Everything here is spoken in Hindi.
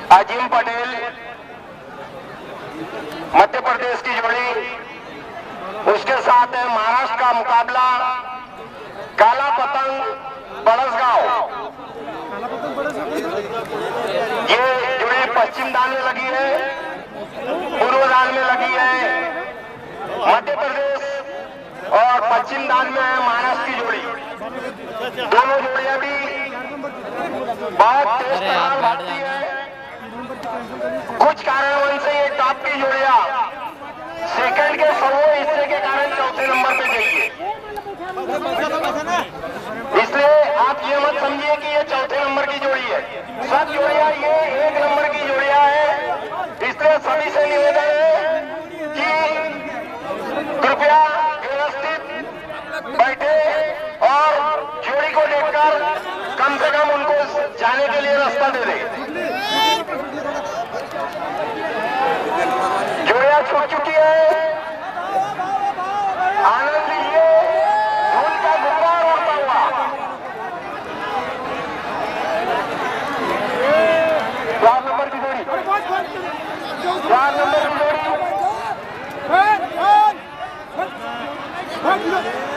अजीम पटेल मध्य प्रदेश की जोड़ी, उसके साथ है महाराष्ट्र का मुकाबला काला पतंग बड़सगांव। ये जोड़ी पश्चिम दान में लगी है, पूर्व दान में लगी है मध्य प्रदेश और पश्चिम दान में है महाराष्ट्र की जोड़ी। दोनों जोड़ियां भी बहुत तेज तर्रार भागती है। कुछ कारणवश से ये टॉप की जोड़ियां सेकंड के 100वें हिस्से के कारण चौथे नंबर पे गई है। इसलिए आप ये मत समझिए कि ये चौथे नंबर की जोड़ी है। सब जोड़ियां ये 1 नंबर की जोड़ियां है। इसलिए सभी से निवेदन है कि कृपया व्यवस्थित बैठे और जोड़ी को देखकर कम से कम उनको जाने के लिए रास्ता दे दें। जोड़ियां छूट चुकी है, आनंद लीजिए धूल का गुब्बार उड़ता हुआ। 4 नंबर की जोड़ी, 4 नंबर की जोड़ी